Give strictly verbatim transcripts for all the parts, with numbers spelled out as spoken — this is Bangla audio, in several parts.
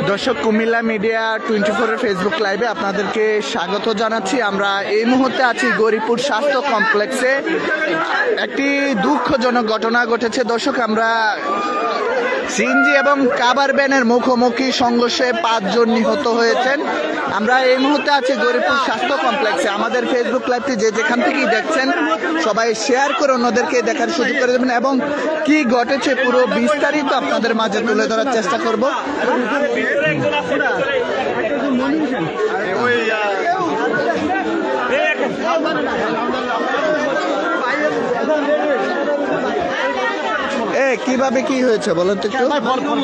দর্শক, কুমিল্লা মিডিয়া টোয়েন্টি ফোর এর ফেসবুক লাইভে আপনাদেরকে স্বাগত জানাচ্ছি। আমরা এই মুহূর্তে আছি গৌরীপুর স্বাস্থ্য কমপ্লেক্সে। একটি দুঃখজনক ঘটনা ঘটেছে দর্শক। আমরা সিএনজি এবং কাভার ভ্যানের মুখোমুখি সংঘর্ষে পাঁচজন নিহত হয়েছেন। আমরা এই মুহূর্তে আছি গৌরীপুর স্বাস্থ্য কমপ্লেক্সে। আমাদের ফেসবুক লাইভটি যে যেখান থেকেই দেখছেন সবাই শেয়ার করে অন্যদেরকে দেখার সুযোগ করে দেবেন এবং কি ঘটেছে পুরো বিস্তারিত আপনাদের মাঝে তুলে ধরার চেষ্টা করব। এ কিভাবে কি হয়েছে বলেন তো একটু।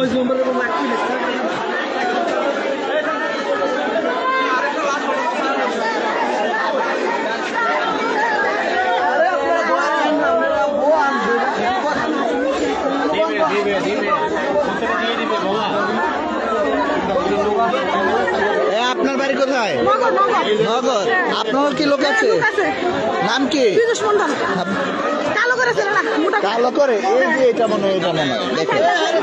আপনার বাড়ি কোথায়? নগর। আপনার কি লোক আছে? নাম কি? কালো করে এই যে এটা মনে হয়, এটা মনে হয় দেখেন।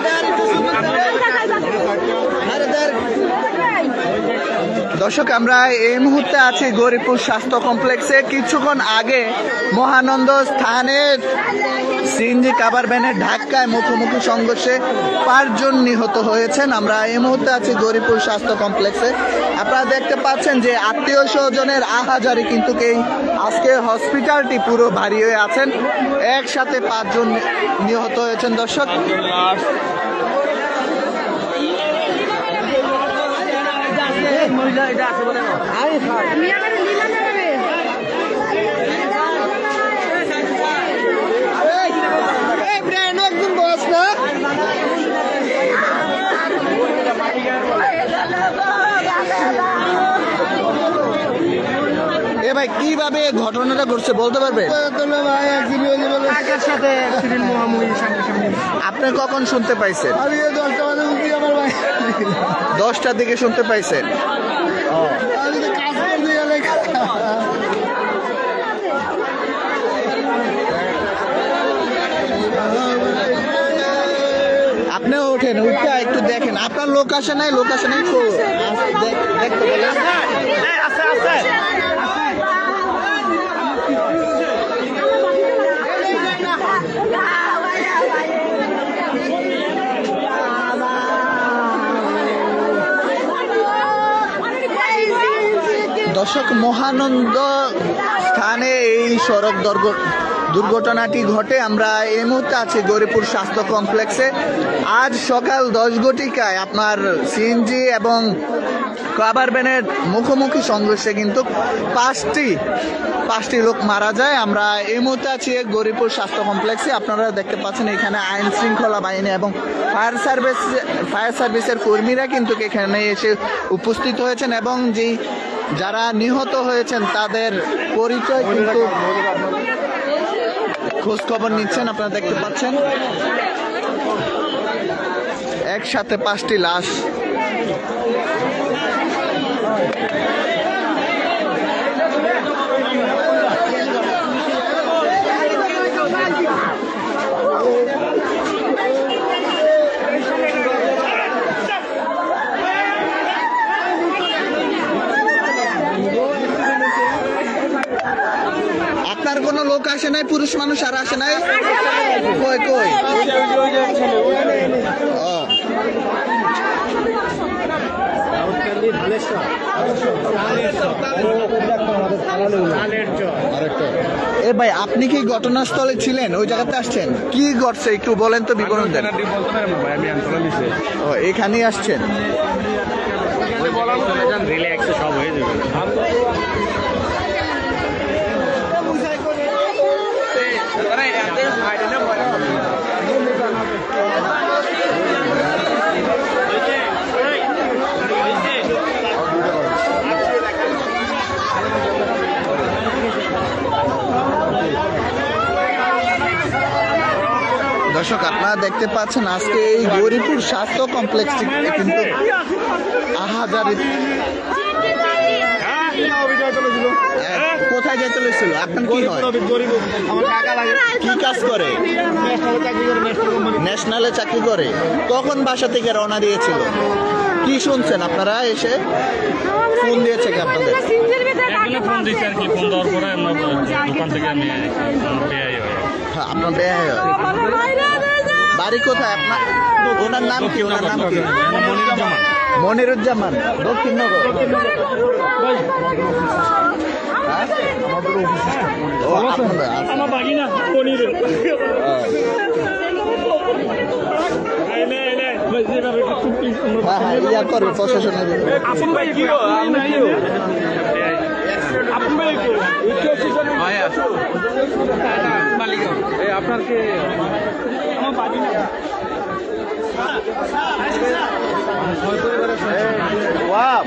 দর্শক, আমরা এই মুহূর্তে আছি গৌরীপুর স্বাস্থ্য কমপ্লেক্সে। কিছুক্ষণ আগে মহানন্দ স্থানের সিএনজি কাভার ভ্যানের ধাক্কায় মুখোমুখি সংঘর্ষে পাঁচজন নিহত হয়েছেন। আমরা এই মুহূর্তে আছি গৌরীপুর স্বাস্থ্য কমপ্লেক্সে। আপনারা দেখতে পাচ্ছেন যে আত্মীয় স্বজনের আহাজারি কিন্তু এই আজকে হসপিটালটি পুরো ভারী হয়ে আছেন। একসাথে পাঁচজন নিহত হয়েছেন দর্শক। এ ভাই, কিভাবে ঘটনাটা ঘটছে বলতে পারবে? আপনি কখন শুনতে পাইছেন? দশটার দিকে শুনতে পাইছেন। আপনিও ওঠেন, উঠে একটু দেখেন। আপনার লোক আসে নাই? লোক আসে নাই তো দেখতে বলেন। দর্শক, মহানন্দ স্থানে এই সড়ক দুর্ঘটনাটি ঘটে। আমরা এই মুহূর্তে আছি গৌরীপুর স্বাস্থ্য কমপ্লেক্সে। আজ সকাল দশ ঘটিকায় আপনার সিএনজি এবং কাভার ভ্যানের মুখোমুখি সংঘর্ষে কিন্তু পাঁচটি পাঁচটি লোক মারা যায়। আমরা এই মুহূর্তে আছি গৌরীপুর স্বাস্থ্য কমপ্লেক্সে। আপনারা দেখতে পাচ্ছেন এখানে আইন শৃঙ্খলা বাহিনী এবং ফায়ার সার্ভিস ফায়ার সার্ভিসের কর্মীরা কিন্তু এখানে এসে উপস্থিত হয়েছেন এবং যেই যারা নিহত হয়েছেন তাদের পরিচয় কিন্তু খোঁজ খবর নিচ্ছেন। আপনারা দেখতে পাচ্ছেন একসাথে পাঁচটি লাশ। আপনার কোনো লোক আসে নাই? পুরুষ মানুষ আর আসে নাই? কই কই এ ভাই, আপনি কি ঘটনাস্থলে ছিলেন? ওই জায়গাতে আসছেন? কি ঘটছে একটু বলেন তো, বিবরণ দেন। ও, এখানেই আসছেন। সব হয়ে যাবে। দর্শক, আপনারা দেখতে পাচ্ছেন আজকে এই গৌরীপুর স্বাস্থ্য কমপ্লেক্সটি কিন্তু আহাজারি। কোথায় যেতে লেছিল? আপনার কি হয়? কি কাজ করে? ন্যাশনালে চাকরি করে। কখন বাসা থেকে রওনা দিয়েছিল? কি শুনছেন আপনারা এসে? ফোন দিয়েছে কি আপনাদের? একজনে ফোন দিচ্ছে আর কি, ফোন দেওয়ার পরে আমরা দোকান থেকে নিয়ে বেয়াই হয়। হ্যাঁ, আপনার দেয়া হয়। বাড়ি কোথায় আপনার? ওনার নাম কি? ওনার নাম কি? মনিরুজ্জামান। মনিরুজ্জামান, দক্ষিণনগর। হ্যাঁ? ও, আপনাদের আছে। আমার বাড়ি না মনিরে। হ্যাঁ হ্যাঁ, ইয়া করবে প্রশাসনে। আপন ভাই কি গো? আপনি কি গো? আপন ভাই কি? ভাই আসো। মালিক এই আপনার কে? আমার বাড়ি না। ওয়াও,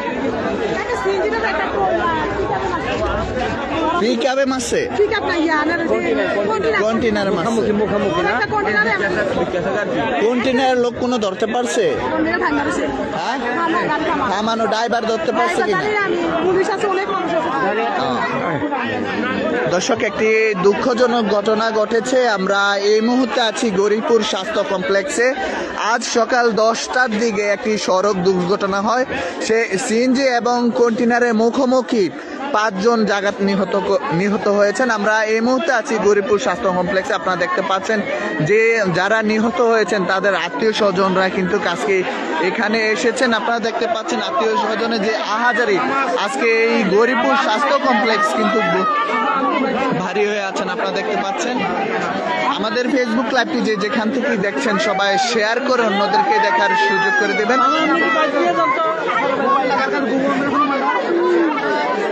পিকআপে মারছে, কন্টেনারে মারছে। কন্টেনারের লোক কোনো ধরতে পারছে? হ্যাঁ, থামানো ড্রাইভার ধরতে পারছে কিনা? দর্শক, একটি দুঃখজনক ঘটনা ঘটেছে। আমরা এই মুহূর্তে আছি গৌরীপুর স্বাস্থ্য কমপ্লেক্সে। আজ সকাল দশটার দিকে একটি সড়ক দুর্ঘটনা হয়। সে সিএনজি এবং কন্টেনারের মুখোমুখি পাঁচজন জায়গা নিহত নিহত হয়েছেন। আমরা এই মুহূর্তে আছি গৌরীপুর স্বাস্থ্য কমপ্লেক্সে। আপনারা দেখতে পাচ্ছেন যে যারা নিহত হয়েছেন তাদের আত্মীয় স্বজনরা কিন্তু আজকে এখানে এসেছেন। আপনারা দেখতে পাচ্ছেন আত্মীয় স্বজনের যে আহাজারি, আজকে এই গৌরীপুর স্বাস্থ্য কমপ্লেক্স কিন্তু ভারী হয়ে আছেন। আপনারা দেখতে পাচ্ছেন। আমাদের ফেসবুক লাইভটি যে যেখান থেকে দেখছেন সবাই শেয়ার করে অন্যদেরকে দেখার সুযোগ করে দেবেন।